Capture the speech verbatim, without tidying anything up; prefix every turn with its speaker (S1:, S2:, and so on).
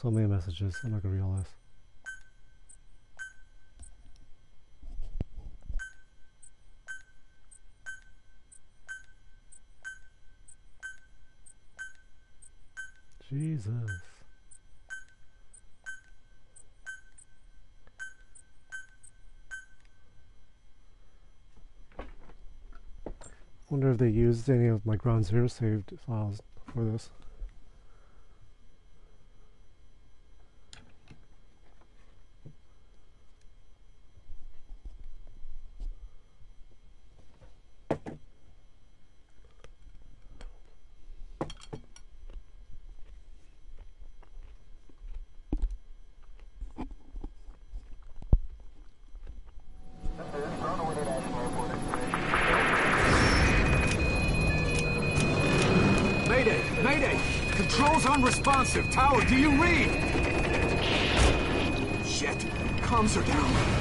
S1: So many messages. I'm not gonna read all this. Jesus. Wonder if they used any of my Ground Zero saved files for this.
S2: Unresponsive. Tower, do you read? Shit. Comms are down.